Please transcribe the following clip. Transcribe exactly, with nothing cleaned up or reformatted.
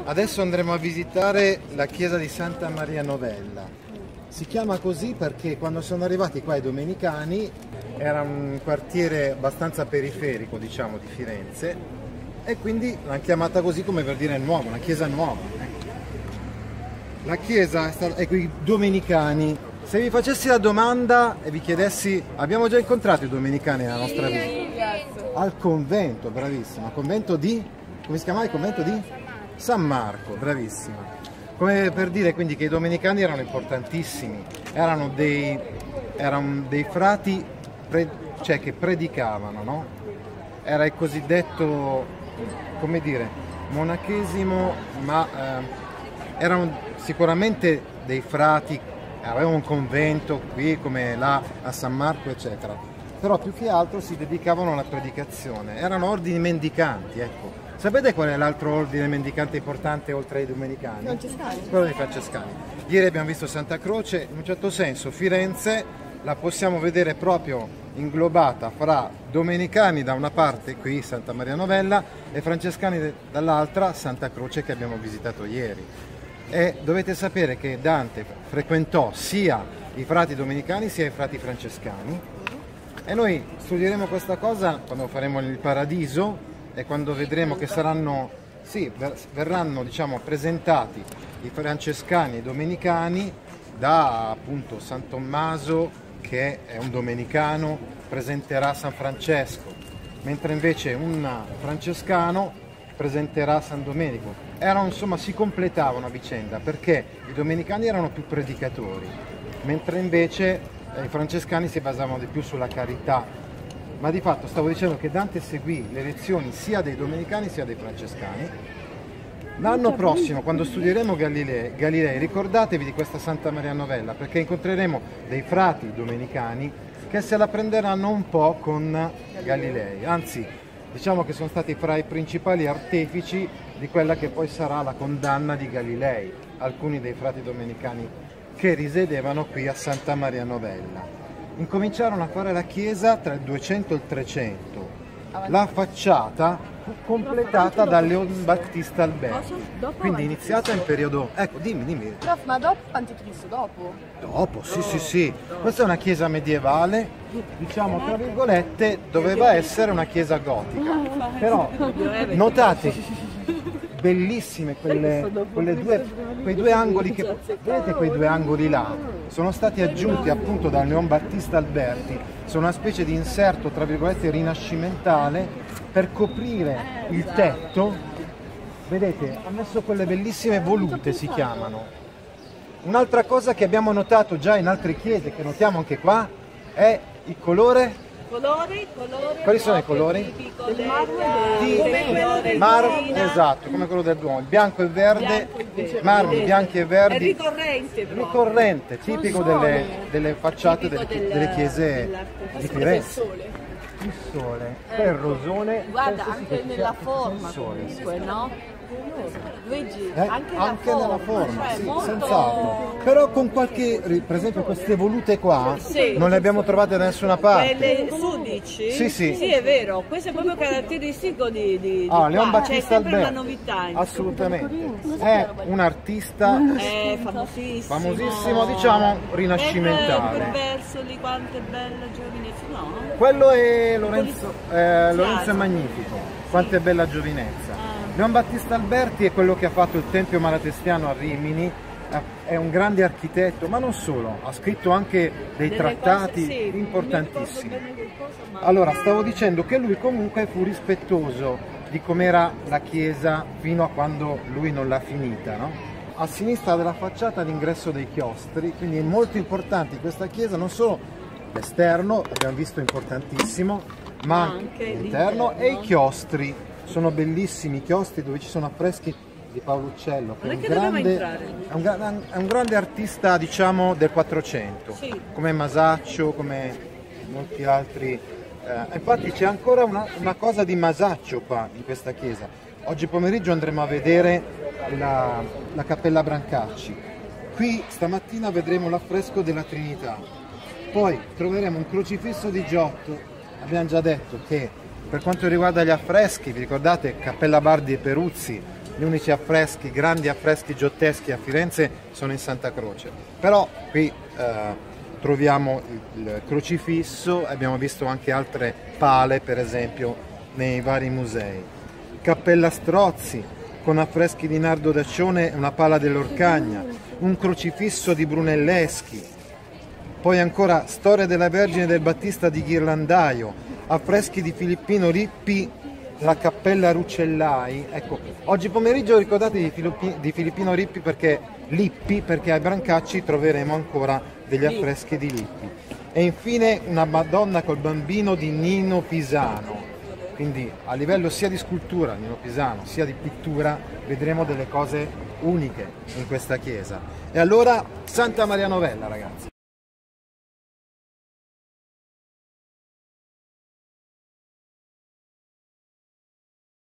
Adesso andremo a visitare la chiesa di Santa Maria Novella. Si chiama così perché quando sono arrivati qua i domenicani era un quartiere abbastanza periferico, diciamo, di Firenze, e quindi l'hanno chiamata così come per dire nuovo, una chiesa nuova. La chiesa è stata, ecco, i domenicani. Se vi facessi la domanda e vi chiedessi, abbiamo già incontrato i domenicani nella nostra visita? Al convento, bravissima. Convento di, come si chiamava il convento di? San Marco, bravissima. Come per dire quindi che i domenicani erano importantissimi, erano dei, erano dei frati pre, cioè che predicavano, no? Era il cosiddetto, come dire, monachesimo, ma eh, erano sicuramente dei frati, avevano un convento qui come là a San Marco eccetera, però più che altro si dedicavano alla predicazione, erano ordini mendicanti, ecco. Sapete qual è l'altro ordine mendicante importante oltre ai domenicani? Francescani. Quello dei francescani. Ieri abbiamo visto Santa Croce, in un certo senso Firenze la possiamo vedere proprio inglobata fra domenicani da una parte, qui Santa Maria Novella, e francescani dall'altra, Santa Croce, che abbiamo visitato ieri. E dovete sapere che Dante frequentò sia i frati domenicani sia i frati francescani, e noi studieremo questa cosa quando faremo il Paradiso e quando vedremo che saranno, sì, verranno, diciamo, presentati i francescani e i domenicani da appunto San Tommaso, che è un domenicano, presenterà San Francesco, mentre invece un francescano presenterà San Domenico. Erano, insomma, si completavano a vicenda, perché i domenicani erano più predicatori, mentre invece eh, i francescani si basavano di più sulla carità. Ma di fatto stavo dicendo che Dante seguì le lezioni sia dei domenicani sia dei francescani. L'anno prossimo, quando studieremo Galilei, Galilei, ricordatevi di questa Santa Maria Novella, perché incontreremo dei frati domenicani che se la prenderanno un po' con Galilei. Anzi, diciamo che sono stati fra i principali artefici di quella che poi sarà la condanna di Galilei, alcuni dei frati domenicani che risiedevano qui a Santa Maria Novella. Incominciarono a fare la chiesa tra il duecento e il trecento. La facciata fu completata da Leon Battista Alberti, quindi iniziata in periodo... Ecco, dimmi, dimmi. Ma dopo Anticristo, dopo? Dopo, sì, sì, sì. Questa è una chiesa medievale, diciamo, tra virgolette, doveva essere una chiesa gotica. Però, notate, bellissime quelle, quelle due, quei due angoli che vedete, quei due angoli là sono stati aggiunti appunto da Leon Battista Alberti, sono una specie di inserto tra virgolette rinascimentale per coprire il tetto. Vedete, ha messo quelle bellissime volute, si chiamano. Un'altra cosa che abbiamo notato già in altre chiese, che notiamo anche qua, è il colore. Colori, colori. Quali sono i colori? Il marmo Di marmo, esatto, come quello del Duomo, il bianco e il verde, marmi bianchi e verdi. È ricorrente, proprio. Ricorrente, tipico delle, delle facciate delle, delle chiese di Firenze. Il sole, poi il rosone. Guarda, penso anche sì che nella sia forma il sole. comunque, no? Luigi, Eh, anche, anche la nella forma, forma, cioè, sì, molto... senz'altro. Però con qualche, per esempio queste volute qua, Sì. non le abbiamo trovate da nessuna parte. Quelle su dici? Sì, sì. Sì, è vero, questo è proprio caratteristico di, di, di Ah, Leon qua. C'è Battista sempre Alberti, una novità. insomma. assolutamente, è un artista È famosissimo. famosissimo, diciamo, Ecco rinascimentale. quel verso lì, quanto è bella giovinezza, no? Quello è Lorenzo, eh, Lorenzo è Magnifico, quanto è bella giovinezza. Leon Battista Alberti è quello che ha fatto il Tempio Malatestiano a Rimini, è un grande architetto, ma non solo, ha scritto anche dei Delle trattati cose, sì, importantissimi. non mi ricordo bene che cosa, ma- Allora, stavo dicendo che lui comunque fu rispettoso di com'era la chiesa fino a quando lui non l'ha finita, no? A sinistra della facciata l'ingresso dei chiostri, quindi è molto importante in questa chiesa non solo l'esterno, abbiamo visto importantissimo, ma anche l'interno e i chiostri. Sono bellissimi i chiostri dove ci sono affreschi di Paolo Uccello, che è un, grande, è, un, gra- è un grande artista, diciamo, del Quattrocento, Sì. come Masaccio, come molti altri. Eh, infatti c'è ancora una, una cosa di Masaccio qua in questa chiesa. Oggi pomeriggio andremo a vedere la, la Cappella Brancacci. Qui stamattina vedremo l'affresco della Trinità. Poi troveremo un crocifisso di Giotto. Abbiamo già detto che per quanto riguarda gli affreschi, vi ricordate Cappella Bardi e Peruzzi, gli unici affreschi, grandi affreschi giotteschi a Firenze sono in Santa Croce. Però qui eh, troviamo il, il crocifisso, abbiamo visto anche altre pale per esempio nei vari musei. Cappella Strozzi con affreschi di Nardo Daccione e una pala dell'Orcagna, un crocifisso di Brunelleschi, poi ancora Storia della Vergine del Battista di Ghirlandaio, affreschi di Filippino Rippi, la Cappella Rucellai. Ecco, oggi pomeriggio ricordatevi di, Filippi, di Filippino Rippi perché Lippi, perché a Brancacci troveremo ancora degli affreschi di Lippi. E infine una Madonna col Bambino di Nino Pisano. Quindi a livello sia di scultura, Nino Pisano, sia di pittura, vedremo delle cose uniche in questa chiesa. E allora Santa Maria Novella, ragazzi.